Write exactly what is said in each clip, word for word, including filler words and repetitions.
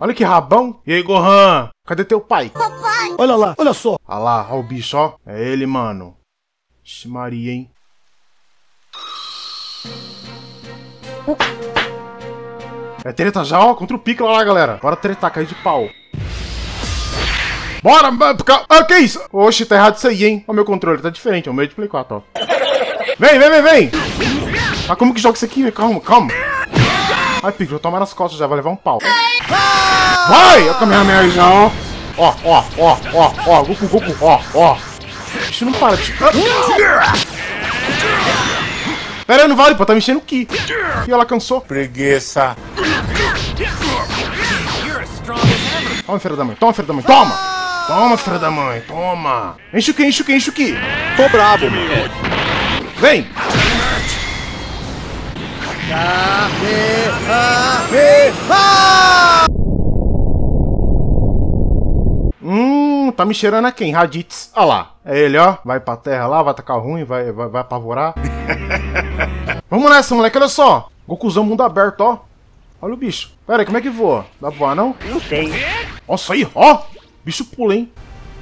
Olha que rabão. E aí, Gohan? Cadê teu pai? Papai! Olha lá, olha só. Olha lá, olha o bicho, ó. É ele, mano. Ixi, Maria, hein? É treta já, ó. Contra o Piccolo lá, galera. Bora tretar, cair de pau. Bora, mano. Ah, que isso? Oxe, tá errado isso aí, hein? Ó, meu controle tá diferente. É o meu de Play quatro, ó. Vem, vem, vem, vem. Ah, como que joga isso aqui? Calma, calma. Ai, Piccolo, toma nas costas já. Vai levar um pau. Vai! Olha a Kamehameha aí já, ó. Ó, ó, ó, ó, ó. Goku, Goku, ó, ó. Bicho, não para, bicho. Pera aí, não vale, pô. Tá mexendo o Ki. E ela cansou. Preguiça. Toma, filha da mãe. Toma, filha da mãe. Toma! Toma, filha da mãe. Toma. Enche o Ki, enche o Ki, enche o Ki. Tô brabo, meu. Vem! Hum, tá me cheirando a quem? Raditz. Olha lá. É ele, ó. Vai pra terra lá, vai tacar ruim, vai, vai, vai apavorar. Vamos nessa, moleque. Olha só. Gokuzão mundo aberto, ó. Olha o bicho. Pera aí, como é que voa? Dá pra voar, não? Não sei. Nossa, aí, ó. Bicho pula, hein?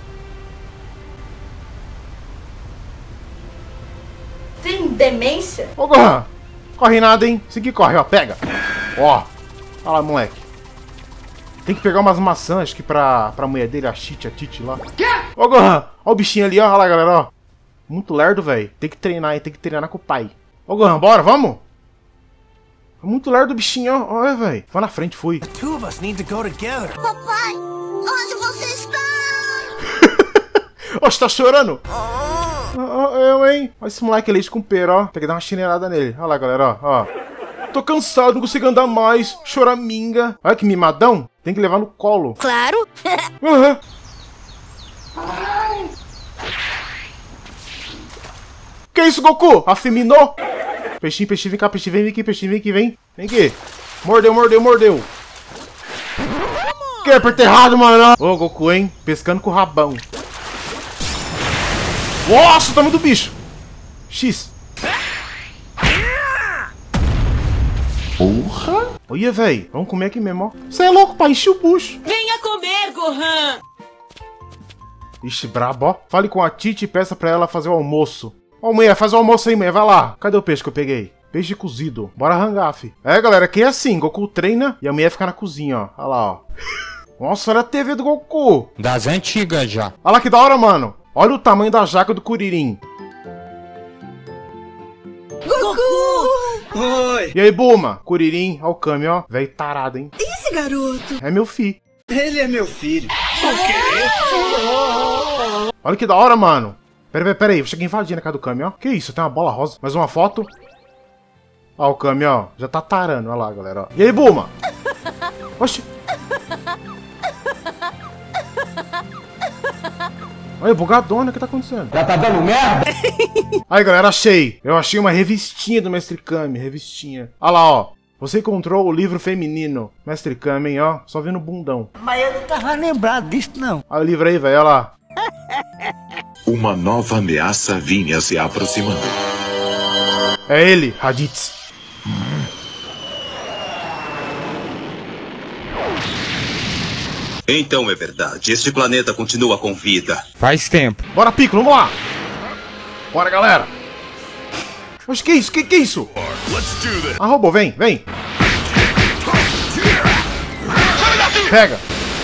Tem demência? Ô, Gohan. Corre nada, hein? Esse aqui corre, ó. Pega. Ó. Olha lá, moleque. Tem que pegar umas maçãs, acho que pra, pra mulher dele, a Titi, a Titi lá. Ô, Gohan. Ó o bichinho ali, ó. Olha lá, galera, ó. Muito lerdo, velho. Tem que treinar, hein? Tem que treinar com o pai. Ô, Gohan, bora, vamos? É muito lerdo o bichinho, ó. Olha, velho. Vai na frente, fui. Papai, onde você está? Ó, você tá chorando? Ah, eu, hein? Olha esse moleque leite com pera, ó. Tem que dar uma chinelada nele. Olha lá, galera, ó. ó. Tô cansado, não consigo andar mais. Choraminga. Olha que mimadão. Tem que levar no colo. Claro. Uhum. Que isso, Goku? Afeminou? Peixinho, peixinho, vem cá, peixinho, vem aqui, peixinho, vem aqui, vem. Vem aqui. Mordeu, mordeu, mordeu. Que apertei errado, mano. Ô, Goku, hein? Pescando com o rabão. Nossa, o tamanho do bicho. X. Porra. Olha, velho. Vamos comer aqui mesmo, ó. Você é louco, pai. Enche o bucho. Venha comer, Gohan. Ixi, brabo, ó. Fale com a Titi e peça pra ela fazer o almoço. Ó, mulher, faz o almoço aí, mulher. Vai lá. Cadê o peixe que eu peguei? Peixe cozido. Bora rangar, fi. É, galera, aqui é assim. Goku treina e a mulher fica na cozinha, ó. Olha lá, ó. Nossa, olha a T V do Goku. Das antigas já. Olha lá que da hora, mano. Olha o tamanho da jaca do Kuririn. Goku! Oi. E aí, Bulma? Kuririn, ó o Kami, ó. Velho tarado, hein? Esse garoto. É meu fi. Ele é meu filho. Olha que da hora, mano. Pera, pera, pera aí. Eu cheguei invadindo a casa do Kami, ó. Que isso? Tem uma bola rosa. Mais uma foto. Ó o Kami, ó. Já tá tarando. Olha lá, galera, ó. E aí, Bulma? Oxi. Olha, bugadona, o que tá acontecendo? Já tá dando merda? Aí, galera, achei. Eu achei uma revistinha do Mestre Kami, revistinha. Olha lá, ó. Você encontrou o livro feminino. Mestre Kami, hein, ó. Só vendo bundão. Mas eu não tava lembrado disso, não. Olha o livro aí, velho, olha lá. Uma nova ameaça vinha se aproximando. É ele, Raditz. Então é verdade, este planeta continua com vida. Faz tempo. Bora, Piccolo, vamos lá. Bora, galera. Oxe, que isso? Que que é isso? Ah, robô, vem, vem. Pega.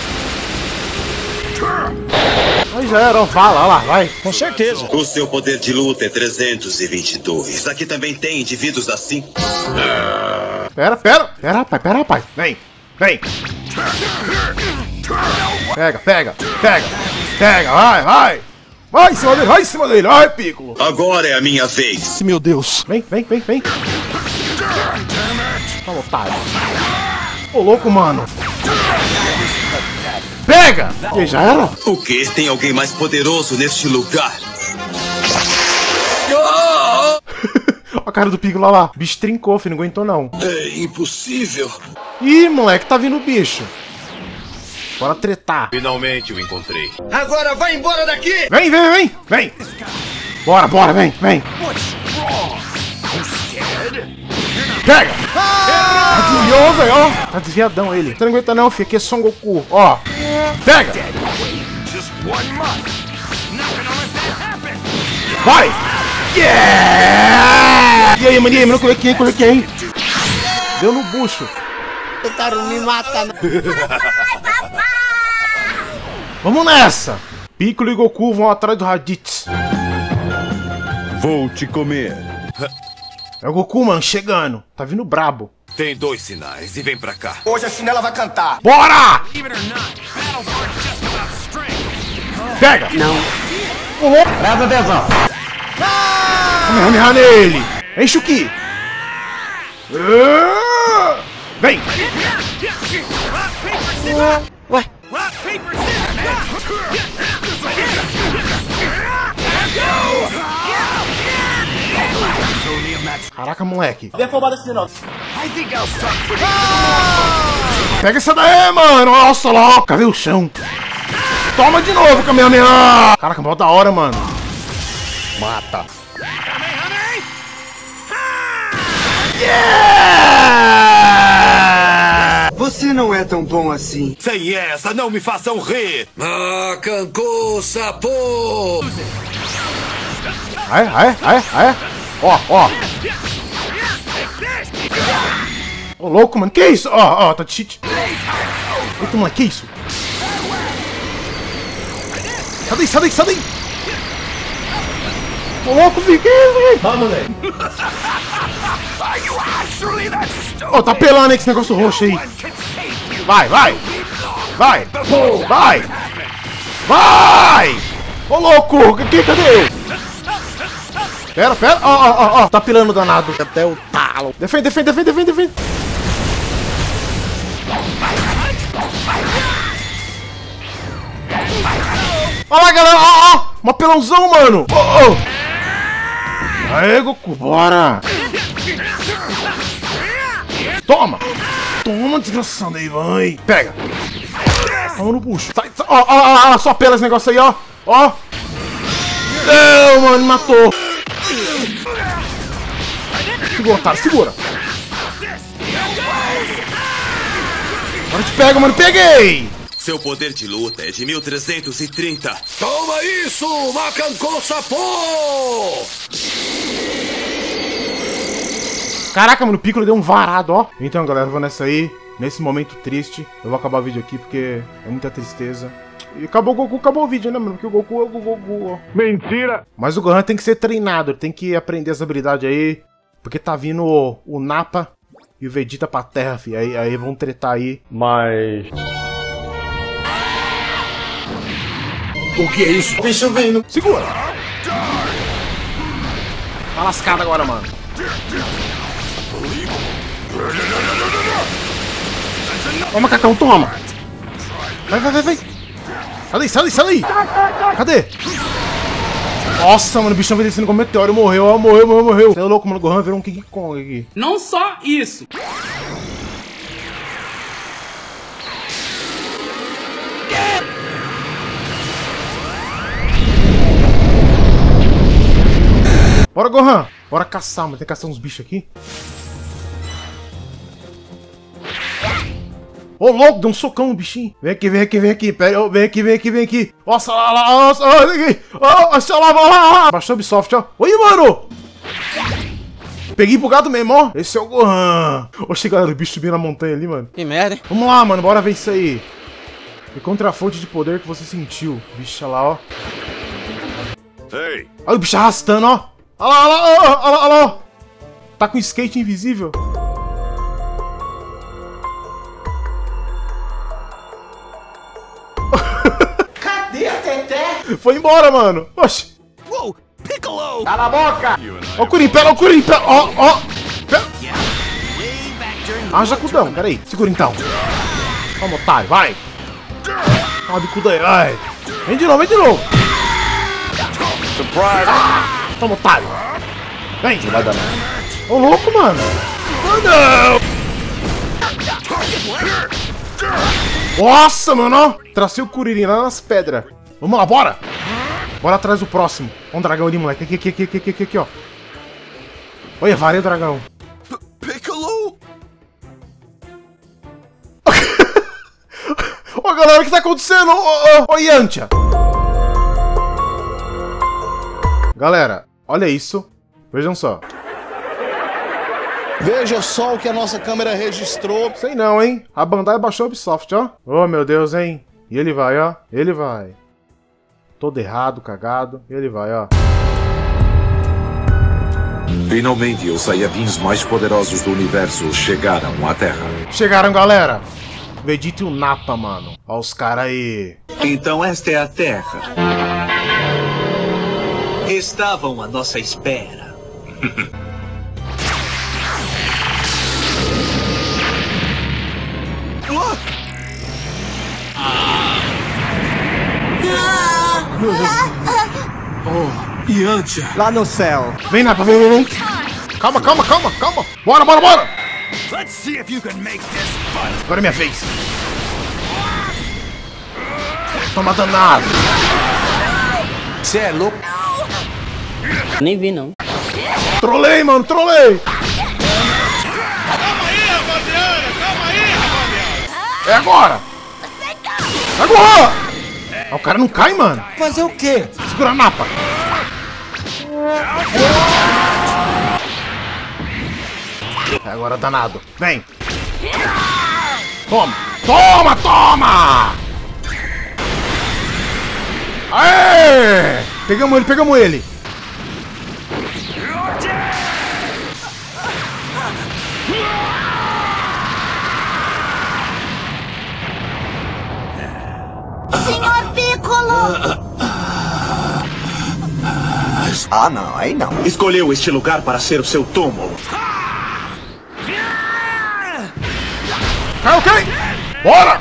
Aí já era, ó. Fala, olha lá, vai. Com certeza. O seu poder de luta é trezentos e vinte e dois. Aqui também tem indivíduos assim. Pera, pera. Pera, rapaz, pera, rapaz. Vem, vem. Pega, pega, pega. Pega, vai, vai. Vai em cima dele, vai em cima dele. Vai, Piccolo. Agora é a minha vez. Meu Deus. Vem, vem, vem, vem. Tá otário. Ô, louco, mano. Pega! E já era? O quê? Tem alguém mais poderoso neste lugar? A cara do Piccolo lá. O bicho trincou, filho. Não aguentou, não. É impossível. Ih, moleque, tá vindo o bicho. Bora tretar. Finalmente o encontrei. Agora vai embora daqui! Vem, vem, vem, vem. Bora, bora, vem, vem. Pega! Tá desviou, velho, ó. Tá desviadão ele. Você não aguenta não, filho. Aqui é Son Goku, ó. Pega! Vai! Yeah! E aí, mano, e aí, mano, corre aqui, hein, corre aqui, hein. Deu no bucho. Tentaram me matar. Vamos nessa! Piccolo e Goku vão atrás do Raditz. Vou te comer. É o Goku, mano, chegando. Tá vindo brabo. Tem dois sinais e vem pra cá. Hoje a chinela vai cantar. Bora! Pega! Não. Presta atenção. Kamehameha nele! Enche o Ki! Ah! Vem! Ué? Caraca, moleque. Não é afobado assim, não. Pega essa daí, mano! Nossa, lá! Cadê o chão? Toma de novo, Kamehameha! Caraca, mó da hora, mano. Mata. Yeah! Você não é tão bom assim. Sem essa, não me façam rir. Ah, Cancô, sapô! Aê, aê, aê, aê! Ó, ó! Ô, louco, mano, que isso? Ó, ó, tá de cheat. Eita, moleque, que isso? Sai daí, sai daí, sai daí! Ô, louco, filho, que isso, velho? Vamos, moleque. Ô, tá pelando aí com esse negócio roxo aí. Vai, vai! Vai! Vai! Vai! Ô, louco! Que, cadê? Pera, pera! Ó, ó, ó, ó! Tá pilando danado. Até o talo. Defende, defende, defende, defende, defende! Olha lá, galera! Ó, ó! Um apelãozão, mano! Ó, ó! Aê, Goku, bora! Toma! Toma, desgraçado aí, vai! Pega! Toma no puxo! Sai, sai. Ó, ó, ó, só pela esse negócio aí, ó! Ó! Não, mano, matou! Segura, otário, segura! Agora te pega, mano! Peguei! Seu poder de luta é de mil trezentos e trinta. Toma isso, Macancô Sapô! Caraca, mano, o Piccolo deu um varado, ó. Então, galera, eu vou nessa aí. Nesse momento triste. Eu vou acabar o vídeo aqui porque é muita tristeza. E acabou o Goku, acabou o vídeo, né, mano? Porque o Goku é o Goku, ó. Mentira! Mas o Gohan tem que ser treinado. Ele tem que aprender as habilidades aí. Porque tá vindo o, o Nappa e o Vegeta pra terra, fi. Aí, aí vão tretar aí. Mas... O que é isso? Bicho vindo. Segura! Tá lascado agora, mano. Ó, macacão, toma! Vai, vai, vai, vai! Sai daí, sai daí, sai daí! Cadê? Nossa, mano, o bichão veio descendo com meteoro, morreu, ó, morreu, morreu, morreu. Você é louco, mano, o Gohan virou um King Kong aqui. Não só isso. Bora, Gohan! Bora caçar, mano. Tem que caçar uns bichos aqui. Ô, louco, deu um socão no bichinho. Vem aqui, vem aqui, vem aqui. Pera, oh, vem aqui, vem aqui, vem aqui. Nossa, lá, lá, nossa, olha aqui. Nossa, lá, lá, lá. Baixou o Ubisoft, ó. Oi, mano. Peguei pro gato mesmo, ó. Esse é o Gohan. Oxe, galera, o bicho subiu na montanha ali, mano. Que merda, hein? Vamos lá, mano. Bora ver isso aí. Encontre a fonte de poder que você sentiu. Bicha lá, ó. Ei! Olha o bicho arrastando, ó. Olha lá, olha lá, olha lá, olha lá, ó. Tá com skate invisível. Cadê a Teté? Foi embora, mano. Oxi. Uou, Piccolo! Cala a boca! Ó o Kuririn, pega o Kuririn, pega. Ó, ó. Pega. Ah, jacudão, peraí. Segura então. Toma, otário, vai. Toma, bicuda aí, vai. Vem de novo, vem de novo. Surprise! Toma, otário. Vem. Não vai dar nada. Ô, louco, mano. Ah, não. Nossa, mano, ó. Tracei o Kuririn lá nas pedras. Vamos lá, bora. Bora atrás do próximo. Ó um dragão ali, moleque. Aqui, aqui, aqui, aqui, aqui, aqui, ó. Olha, varei o dragão. Piccolo! Ô, galera, o que tá acontecendo? Ô, ô, ô, Yantia. Galera, olha isso. Vejam só. Veja só o que a nossa câmera registrou. Sei não, hein? A Bandai baixou a Ubisoft, ó. Oh, meu Deus, hein? E ele vai, ó. Ele vai. Todo errado, cagado. E ele vai, ó. Finalmente, os Saiyajins mais poderosos do universo chegaram à Terra. Chegaram, galera. Vegeta e o Nappa, mano. Ó os caras aí. Então esta é a Terra. Estavam à nossa espera. Oh, Yantia. Lá no céu. Vem, Nappa, vem, vem, vem. Calma, calma, calma, calma. Bora, bora, bora. Let's see if you can make this fun. Agora é minha vez. Toma danado. Você é louco? Nem vi, não. Trolei, mano, trolei. Calma aí, rapaziada. Calma aí, rapaziada. É agora. Agora. Ah, o cara não cai, mano. Fazer o quê? Segura a Nappa. É agora, danado. Vem. Toma. Toma, toma. Aê! Pegamos ele, pegamos ele. Senhor Piccolo! Ah, não, aí não. Escolheu este lugar para ser o seu túmulo. Caiu, ok? Bora!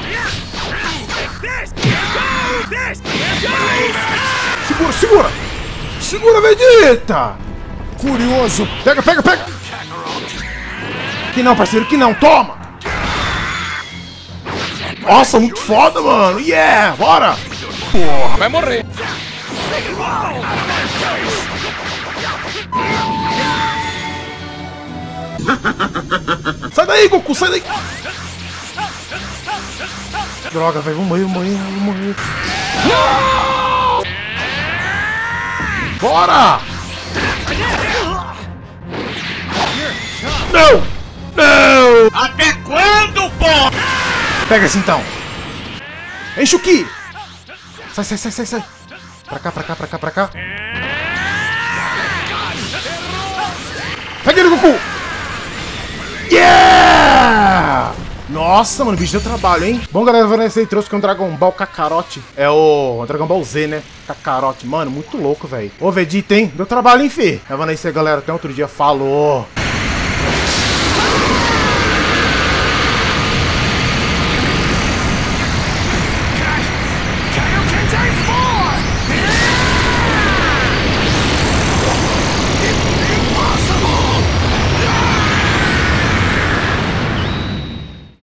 Segura, segura! Segura, Vegeta! Curioso! Pega, pega, pega! Que não, parceiro, que não! Toma! Nossa, muito foda, mano! Yeah! Bora! Porra! Vai morrer. Sai daí, Goku! Sai daí! Droga, velho! Vamos morrer, vamos morrer, vamos morrer! Bora! Não! Não! Até quando, pô? Pega esse então! Enche o Ki! Sai, sai, sai, sai, sai! Pra cá, pra cá, pra cá, pra cá! Pega ele, Goku! Yeah! Nossa, mano, o bicho deu trabalho, hein? Bom, galera, vendo esse aí, trouxe que é um Dragon Ball Kakarote. É o Dragon Ball Z, né? Kakarote, mano, muito louco, velho. Ô, Vegeta, hein? Deu trabalho, hein, fi? Tá vendo aí, galera? Até outro dia. Falou!